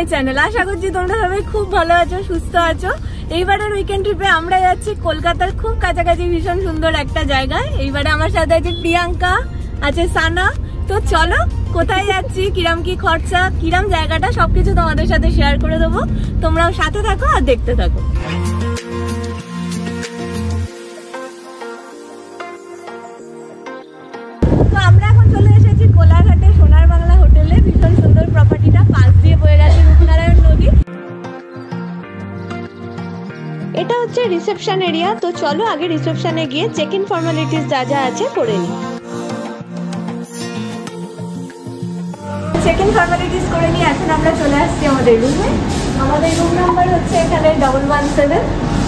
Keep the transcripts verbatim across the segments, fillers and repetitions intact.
Channel. আশা করছি তোমরা সবাই খুব ভালো আছো, সুস্থ আছো। এইবারের উইকেন্ড ট্রিপে আমরা যাচ্ছি কলকাতার খুব কাছাকাছি ভীষণ সুন্দর একটা জায়গায়। এইবারে আমার সাথে আছে প্রিয়াঙ্কা, আছে সানা। তো চলো কোথায় যাচ্ছি, কিরাম কি খরচা, কিরাম জায়গাটা, সবকিছু তোমাদের সাথে শেয়ার করে দেবো। তোমরাও সাথে থাকো আর দেখতে থাকো। তো আমরা এখন চলে এসেছি কোলাঘাটে সোনার বাংলা হোটেলে। ভীষণ সুন্দর প্রপার্টিটা, পাশ দিয়ে বয়ে গেছে রূপনারায়ণ নদী। এটা হচ্ছে রিসেপশন এরিয়া। তো চলো আগে রিসেপশনে গিয়ে চেক ইন ফর্মালিটিস যা যা আছে করে নিই। চেক ইন ফর্মালিটিস করে নিয়ে এখন আমরা চলে আসছি আমাদের রুমে। আমাদের রুম নাম্বার হচ্ছে এখানে ডবল ওয়ান সেভেন।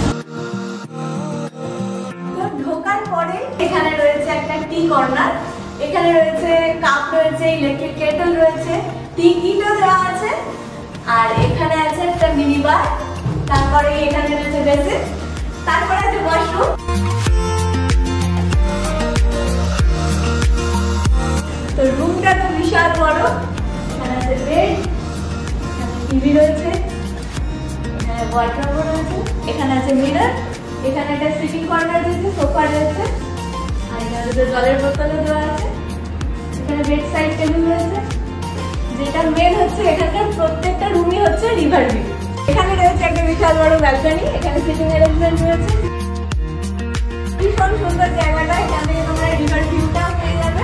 ঢোকার পরে এখানে রয়েছে একটা টি কর্নার, এখানে রয়েছে কাপ রয়েছে, ইলেকট্রিক কেটল রয়েছে, টি কিটও দেওয়া আছে, আর এখানে আছে একটা মিনি বার। তারপরে এখানে রয়েছে বেসিন, তারপরে আছে ওয়াশরুম। তো রুমটা তো বিশাল বড়। এখানে আছে বেড, এখানে টিভি রয়েছে, এখানে ওয়ার্ডরোব রয়েছে, এখানে আছে মিরর, এখানে একটা সিটিং কর্নার রয়েছে, সোফা রয়েছে, আর এখানে জলের বোতলও দেওয়া আছে। এখানে বেড সাইড টেবিল রয়েছে। যেটা মেন হচ্ছে এখানকার প্রত্যেকটা রুমই হচ্ছে রিভার ভিউ। এখানে রয়েছে একটা বিশাল বড় ব্যালকনি, এখানে সিটিং অ্যারেঞ্জমেন্ট রয়েছে। ভীষণ সুন্দর জায়গাটা, এখান থেকে তোমরা রিভার ভিউটাও পেয়ে যাবে।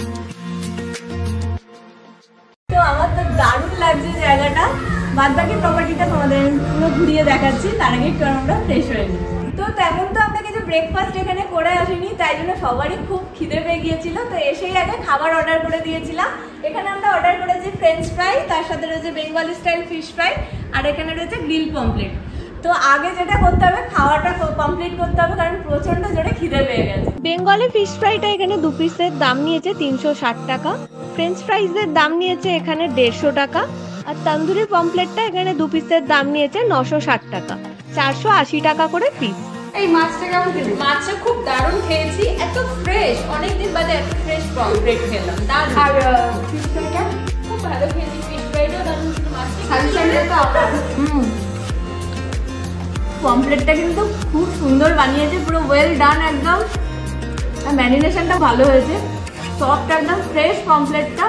তো আমার তো দারুণ লাগছে জায়গাটা। বাদ বাকি প্রপার্টিটা তোমাদের পুরো ঘুরিয়ে দেখাচ্ছি, তার আগে একটু আমরা ফ্রেশ হয়ে নিই। তো তেমন তো আমরা কিছু ব্রেকফাস্ট এখানে করে আসিনি, তাই জন্য সবারই খুব খিদে পেয়ে গিয়েছিল। তো এসেই আগে খাবার অর্ডার করে দিয়েছিলাম। এখানে আমরা অর্ডার করেছি ফ্রেঞ্চ ফ্রাই, তার সাথে রয়েছে বেঙ্গলি স্টাইল ফিশ ফ্রাই, আর এখানে রয়েছে গ্রিল পমফ্লেট। তো আগে যেটা করতে হবে, খাওয়াটা কমপ্লিট করতে হবে, কারণ প্রচন্ড জোরে খিদে পেয়ে গেছে। বেঙ্গলি ফিশ ফ্রাইটা এখানে দু পিসের দাম নিয়েছে তিনশো ষাট টাকা, ফ্রেঞ্চ ফ্রাইজের দাম নিয়েছে এখানে দেড়শো টাকা, আর তন্দুরি পমফ্লেটটা এখানে দু পিসের দাম নিয়েছে নশো ষাট টাকা, চারশো আশি টাকা করে পিস। এই মাছটা কেমন খেলি? মাছটা খুব দারুণ খেয়েছি, এত ফ্রেশ, অনেকদিন বাদে এত ফ্রেশ পমফ্লেট খেলাম। আর ফিশ ফ্রাইটা খুব ভালো খেয়েছি, ফিশ ফ্রাইটাও দারুণ ছিল, মাছটা হুম পমফ্লেটটা কিন্তু খুব সুন্দর বানিয়েছে, পুরো ওয়েল ডান একদম। আর ম্যারিনেশনটা ভালো হয়েছে, সফট একদম, ফ্রেশ পমফ্লেটটা,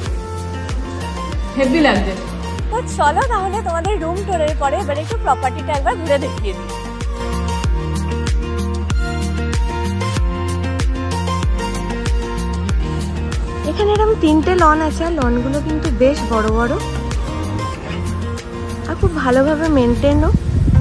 হেভি লাগছে। তো চলো তাহলে তোমাদের রুম টুরের পরে এবার একটু প্রপার্টিটা একবার ঘুরে দেখিয়ে দিই। এখানে এরকম তিনটে লন আছে, আর লনগুলো কিন্তু বেশ বড় বড় আর খুব ভালোভাবে মেনটেনও।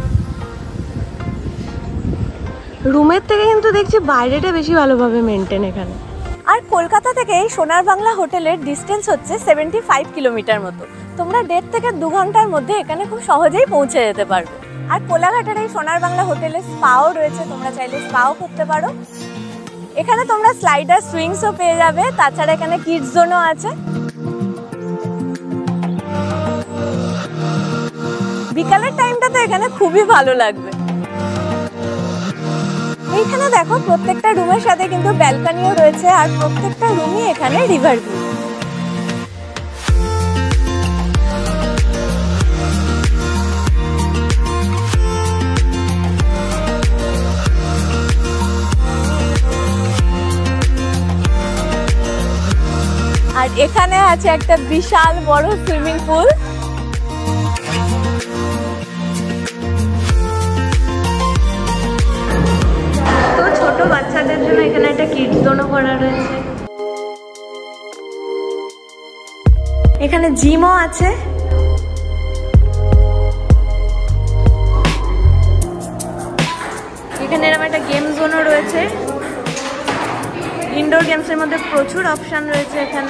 রুমের থেকে কিন্তু দেখছি বাইরেটা বেশি ভালোভাবে মেনটেন এখানে। আর কলকাতা থেকে এই সোনার বাংলা হোটেলের ডিস্টেন্স হচ্ছে সেভেন্টি ফাইভ কিলোমিটার মতো। তোমরা দেড় থেকে দু ঘন্টার মধ্যে এখানে খুব সহজেই পৌঁছে যেতে পারবে। আর কোলাঘাটের এই সোনার বাংলা হোটেলে স্পাও রয়েছে, তোমরা চাইলে স্পাও করতে পারো। এখানে তোমরা স্লাইডার সুইংসও পেয়ে যাবে, তাছাড়া এখানে কিডস জোনও আছে। বিকালের টাইমটা তো এখানে খুবই ভালো লাগবে। এইখানে দেখো প্রত্যেকটা রুমের সাথে কিন্তু ব্যালকনিও রয়েছে, আর প্রত্যেকটা রুমই এখানে রিভার ভিউ। আর এখানে আছে একটা বিশাল বড় সুইমিং পুল। তো ছোট বাচ্চাদের জন্য এখানে একটা কিডস জোনও করা রয়েছে। এখানে জিমও আছে। এখানে এরকম একটা গেম জোনও রয়েছে। ইনডোর গেমসের মধ্যে প্রচুর অপশন রয়েছে এখানে।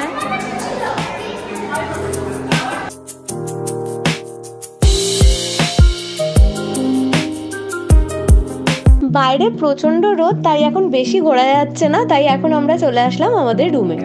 বাইরে প্রচন্ড রোদ, তাই এখন বেশি ঘোরা যাচ্ছে না, তাই এখন আমরা চলে আসলাম আমাদের রুমে।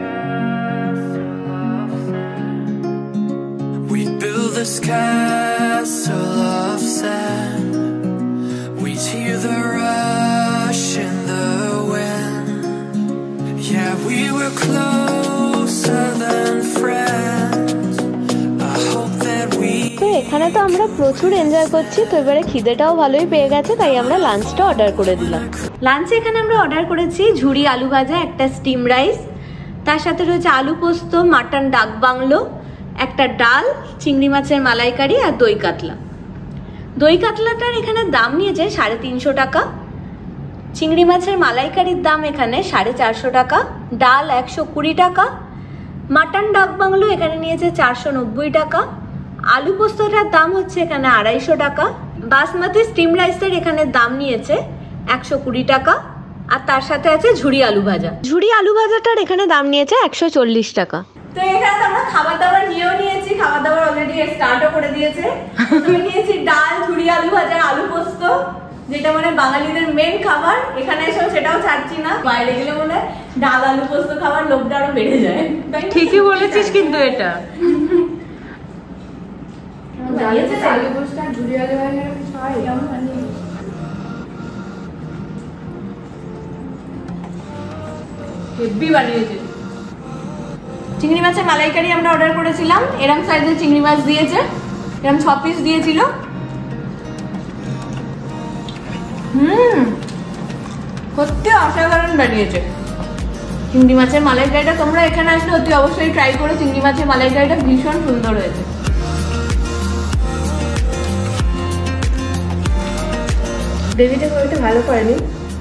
তো এখানে এখানে তো আমরা প্রচুর এনজয় করছি, তো এবারে খিদেটাও ভালোই পেয়ে গেছে, তাই আমরা লাঞ্চটা অর্ডার করে দিলাম। লাঞ্চে এখানে আমরা অর্ডার করেছি ঝুড়ি আলু ভাজা, একটা স্টিম রাইস, তার সাথে রয়েছে আলু পোস্ত, মাটন ডাক বাংলো, একটা ডাল, চিংড়ি মাছের মালাইকারি আর দই কাতলা। দই কাতলাটার এখানে দাম নিয়েছে সাড়ে তিনশো টাকা, চিংড়ি মাছের মালাইকারির দাম এখানে সাড়ে চারশো টাকা, ডাল একশো কুড়ি টাকা, মাটন ডাক বাংলো এখানে নিয়েছে চারশো নব্বই টাকা, আলু পোস্তটার দাম হচ্ছে এখানে আড়াইশো টাকা, বাসমতি স্টিম রাইসের এখানে দাম নিয়েছে একশো কুড়ি টাকা, আর তার সাথে আছে ঝুড়ি আলু ভাজা। ঝুড়ি আলু ভাজাটার এখানে দাম নিয়েছে একশো চল্লিশ টাকা। তো এখানে আমরা খাবার দাবার নিয়েও নিয়েছি, খাবার দাবার অলরেডি স্টার্টও করে দিয়েছে। আমি নিয়েছি ডাল, ঝুড়ি আলু ভাজা, আলু পোস্ত, যেটা মানে বাঙালিদের মেন খাবার। এখানে এসেও সেটাও ছাড়ছি না, বাইরে গেলে মনে হয় ডাল আলু পোস্ত খাবার লোভটা আরো বেড়ে যায়। ঠিকই বলেছিস কিন্তু এটা আলু পোস্ত আর ঝুড়ি আলু ভাজা হেভি বানিয়েছে। চিংড়ি মাছের মালাইকারি আমরা অর্ডার করেছিলাম, এরম সাইজের চিংড়ি মাছ দিয়েছে, এরম ছ পিস দিয়েছিল। হুম, সত্যি অসাধারণ বানিয়েছে চিংড়ি মাছের মালাইকারিটা। তোমরা এখানে আসলে অতি অবশ্যই ট্রাই করো, চিংড়ি মাছের মালাইকারিটা ভীষণ সুন্দর হয়েছে। গ্রেভিটা খুব একটা ভালো করেনি,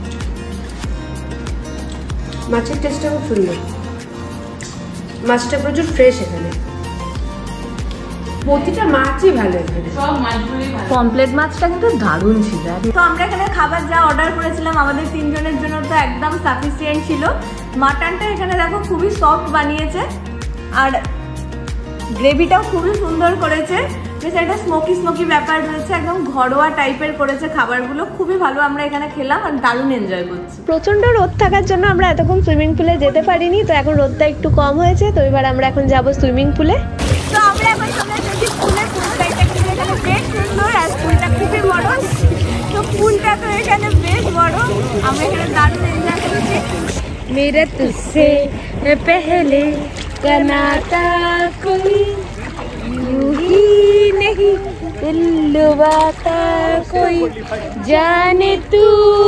মাছের টেস্টটা খুব সুন্দর, মাছটা প্রচুর ফ্রেশ এখানে, প্রতিটা মাছই ভালো এখানে, সব মাছগুলোই ভালো। পমপ্লেট মাছটা কিন্তু দারুণ ছিল। তো আমরা এখানে খাবার যা অর্ডার করেছিলাম আমাদের তিনজনের জন্য তো একদম সাফিসিয়েন্ট ছিল। মাটনটা এখানে দেখো খুবই সফট বানিয়েছে, আর গ্রেভিটাও খুবই সুন্দর করেছে, বেশ একটা স্মোকি স্মোকি ব্যাপার রয়েছে, একদম ঘরোয়া টাইপের করেছে খাবারগুলো, খুবই ভালো। আমরা এখানে খেলাম আর দারুণ এনজয় করছি। প্রচন্ড রোদ থাকার জন্য আমরা এতক্ষণ সুইমিং পুলে যেতে পারিনি, তো এখন রোদটা একটু কম হয়েছে, তো এবার আমরা এখন যাব সুইমিং পুলে। তো আমরা এখন চলে এসেছি পুলে, পুলটা কিন্তু এখানে বেশ সুন্দর, আর পুলটা খুবই বড়। তো পুলটা তো এখানে বেশ বড়, আমরা এখানে দারুণ এনজয় করেছি। मेरे तुझसे पहले का नाता कोई यूं ही नहीं दिलवाता कोई, जाने तू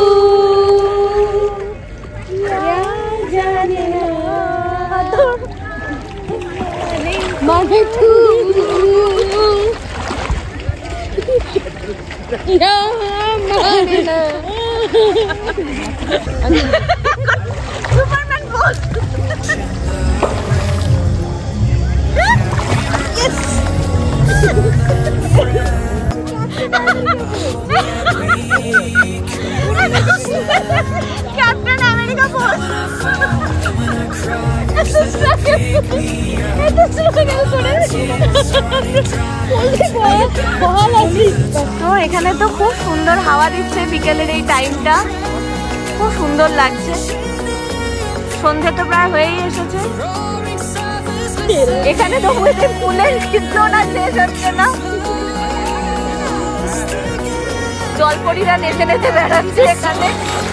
या जाने ना माने तू या माने ना। Superman boss. Yes. Captain America boss. তো এখানে তো খুব সুন্দর হাওয়া দিচ্ছে বিকেলের এই টাইমটা, খুব সুন্দর লাগছে। সন্ধ্যে তো প্রায় হয়েই এসেছে, এখানে তো বুঝতে ফুলের চিত্রটা শেষ হচ্ছে না, জলপরীরা নেচে নেচে বেড়াচ্ছে এখানে।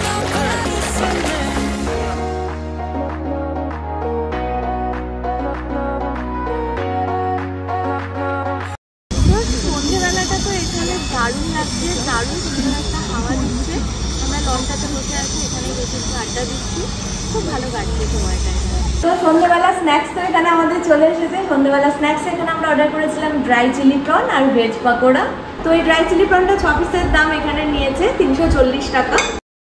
সন্ধ্যেবেলাটা তো এখানে দারুণ লাগছে, দারুণ সুন্দর একটা হাওয়া দিচ্ছে। আমরা লঞ্চটাতে বসে আছি, এখানে বসে একটু আড্ডা দিচ্ছি, খুব ভালো কাটছে সময়টা। তো সন্ধ্যেবেলা স্ন্যাক্স তো এখানে আমাদের চলে এসেছে। সন্ধ্যেবেলা স্ন্যাক্স এখানে আমরা অর্ডার করেছিলাম ড্রাই চিলি প্রন আর ভেজ পাকোড়া। তো এই ড্রাই চিলি প্রনটা ছ পিসের দাম এখানে নিয়েছে তিনশো চল্লিশ টাকা।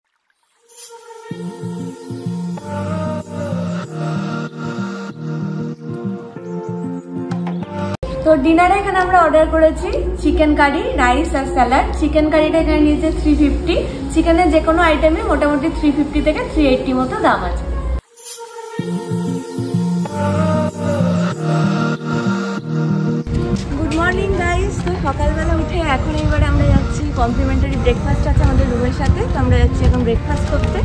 তো ডিনারে এখানে আমরা অর্ডার করেছি চিকেন কারি, রাইস আর স্যালাড। চিকেন কারিটা এখানে নিয়েছে থ্রি ফিফটি, চিকেনের যে কোনো আইটেমে মোটামুটি থ্রি ফিফটি থেকে থ্রি এইটটি মতো দাম আছে। Good morning guys. তো সকালবেলা উঠে এখন এবারে আমরা যাচ্ছি, কমপ্লিমেন্টারি ব্রেকফাস্ট আছে আমাদের রুমের সাথে, তো আমরা যাচ্ছি এখন ব্রেকফাস্ট করতে।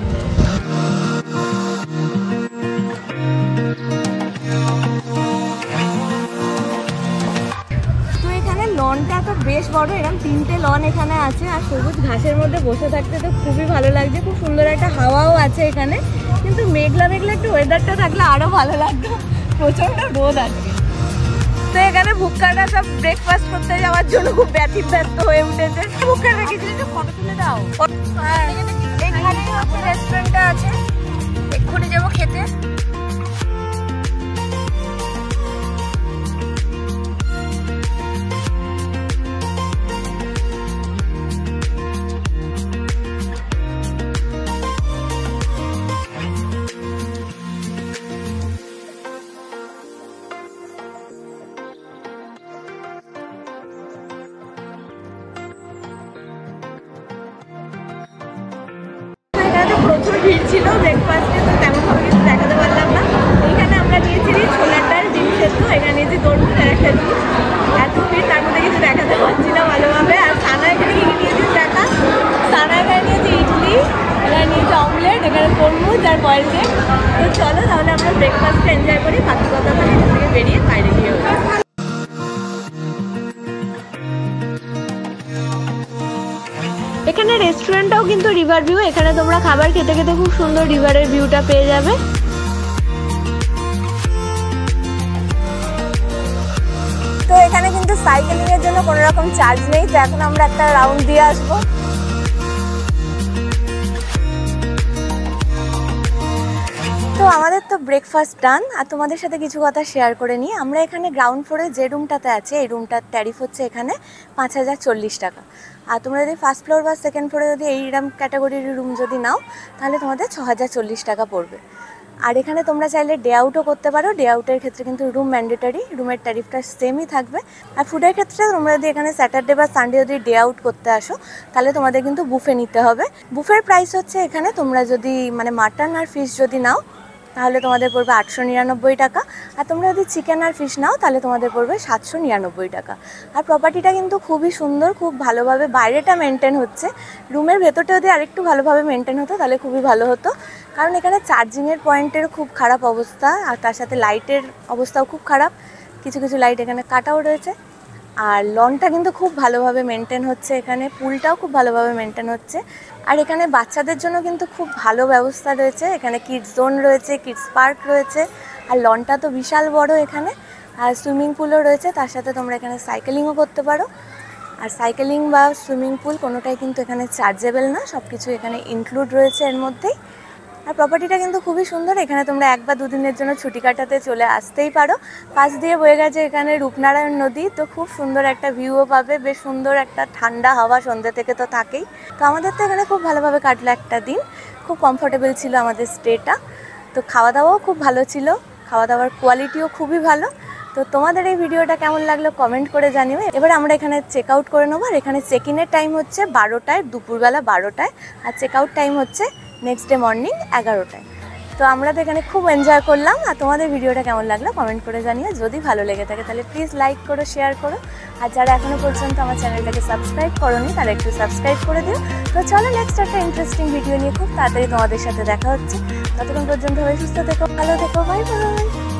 লনটা তো বেশ বড়, এরকম তিনটে লন এখানে আছে, আর সবুজ ঘাসের মধ্যে বসে থাকতে তো খুবই ভালো লাগছে, খুব সুন্দর একটা হাওয়াও আছে এখানে। কিন্তু মেঘলা মেঘলা একটু ওয়েদারটা থাকলে আরো ভালো লাগতো, প্রচন্ড রোদ আজকে। তো এখানে ভুক্কাটা সব ব্রেকফাস্ট করতে যাওয়ার জন্য খুব ব্যথিত ব্যস্ত হয়ে উঠেছে। ভুক্কাটা কিছু ফটো তুলে দাও। এখানে রেস্টুরেন্টটা আছে, এক্ষুনি যাবো খেতে। প্রচুর ভিড় ছিল ব্রেকফাস্টে, তো তেমন ভাবে কিছু দেখাতে পারলাম না। এইখানে আমরা নিয়েছি ছোলার ডাল, ডিম সেদ্ধ, এখানে নিয়েছি তরমুজ আর একটা জুস। এত ভিড় তার মধ্যে কিছু দেখাতে পারছি না ভালোভাবে। আর সানা এখানে কি নিয়েছি দেখা, সানা এখানে নিয়েছি ইডলি, এখানে নিয়েছি অমলেট, এখানে তরমুজ আর বয়েল কেক। তো চলো তাহলে আমরা ব্রেকফাস্টটা এনজয় করি, বাকি কথা বলে এখান থেকে বেরিয়ে বাইরে গিয়ে হবে। এখানে রেস্টুরেন্টটাও কিন্তু রিভার ভিউ, এখানে তোমরা খাবার খেতে খেতে খুব সুন্দর রিভারের ভিউটা পেয়ে যাবে। তো এখানে কিন্তু সাইকেলিং এর জন্য কোনো রকম চার্জ নেই, তো এখন আমরা একটা রাউন্ড দিয়ে আসবো। তো আমাদের তো ব্রেকফাস্ট ডান, আর তোমাদের সাথে কিছু কথা শেয়ার করে নিই। আমরা এখানে গ্রাউন্ড ফ্লোরে যে রুমটাতে আছে, এই রুমটার ট্যারিফ হচ্ছে এখানে পাঁচ হাজার চল্লিশ টাকা। আর তোমরা যদি ফার্স্ট ফ্লোর বা সেকেন্ড ফ্লোরে যদি এইরকম ক্যাটাগরির রুম যদি নাও, তাহলে তোমাদের ছ হাজার চল্লিশ টাকা পড়বে। আর এখানে তোমরা চাইলে ডে আউটও করতে পারো, ডে আউটের ক্ষেত্রে কিন্তু রুম ম্যান্ডেটারি, রুমের ট্যারিফটা সেমই থাকবে। আর ফুডের ক্ষেত্রে তোমরা যদি এখানে স্যাটারডে বা সানডে যদি ডে আউট করতে আসো, তাহলে তোমাদের কিন্তু বুফে নিতে হবে। বুফের প্রাইস হচ্ছে এখানে তোমরা যদি মানে মাটন আর ফিশ যদি নাও, তাহলে তোমাদের পড়বে আটশো নিরানব্বই টাকা। আর তোমরা যদি চিকেন আর ফিশ নাও, তাহলে তোমাদের পড়বে সাতশো নিরানব্বই টাকা। আর প্রপার্টিটা কিন্তু খুবই সুন্দর, খুব ভালোভাবে বাইরেটা মেনটেন হচ্ছে। রুমের ভেতরটা যদি আরেকটু ভালোভাবে মেনটেন হতো তাহলে খুবই ভালো হতো, কারণ এখানে চার্জিংয়ের পয়েন্টের খুব খারাপ অবস্থা, আর তার সাথে লাইটের অবস্থাও খুব খারাপ, কিছু কিছু লাইট এখানে কাটাও রয়েছে। আর লনটা কিন্তু খুব ভালোভাবে মেনটেন হচ্ছে, এখানে পুলটাও খুব ভালোভাবে মেনটেন হচ্ছে। আর এখানে বাচ্চাদের জন্য কিন্তু খুব ভালো ব্যবস্থা রয়েছে, এখানে কিডস জোন রয়েছে, কিডস পার্ক রয়েছে, আর লনটা তো বিশাল বড় এখানে। আর সুইমিং পুলও রয়েছে, তার সাথে তোমরা এখানে সাইকেলিংও করতে পারো। আর সাইকেলিং বা সুইমিং পুল কোনোটাই কিন্তু এখানে চার্জেবল না, সব কিছু এখানে ইনক্লুড রয়েছে এর মধ্যেই। আর প্রপার্টিটা কিন্তু খুবই সুন্দর, এখানে তোমরা এক বা দুদিনের জন্য ছুটি কাটাতে চলে আসতেই পারো। পাশ দিয়ে বয়ে গেছে এখানে রূপনারায়ণ নদী, তো খুব সুন্দর একটা ভিউও পাবে, বেশ সুন্দর একটা ঠান্ডা হাওয়া সন্ধ্যে থেকে তো থাকেই। তো আমাদের তো এখানে খুব ভালোভাবে কাটলো একটা দিন, খুব কমফোর্টেবল ছিল আমাদের স্টেটা। তো খাওয়া দাওয়াও খুব ভালো ছিল, খাওয়া দাওয়ার কোয়ালিটিও খুবই ভালো। তো তোমাদের এই ভিডিওটা কেমন লাগলো কমেন্ট করে জানিও। এবার আমরা এখানে চেক আউট করে নেবো, আর এখানে চেক ইনের টাইম হচ্ছে বারোটায়, দুপুরবেলা বারোটায়, আর চেক আউট টাইম হচ্ছে নেক্সট ডে মর্নিং এগারোটায়। তো আমরা তো এখানে খুব এনজয় করলাম। আর তোমাদের ভিডিওটা কেমন লাগলো কমেন্ট করে জানিও। যদি ভালো লেগে থাকে তাহলে প্লিজ লাইক করো, শেয়ার করো। আর যারা এখনও পর্যন্ত আমার চ্যানেলটাকে সাবস্ক্রাইব করোনি, তারা একটু সাবস্ক্রাইব করে দিও। তো চলো নেক্সট একটা ইন্টারেস্টিং ভিডিও নিয়ে খুব তাড়াতাড়ি তোমাদের সাথে দেখা হচ্ছে। ততক্ষণ পর্যন্ত সবাই সুস্থ থেকো, ভালো থেকো, বাই বাই।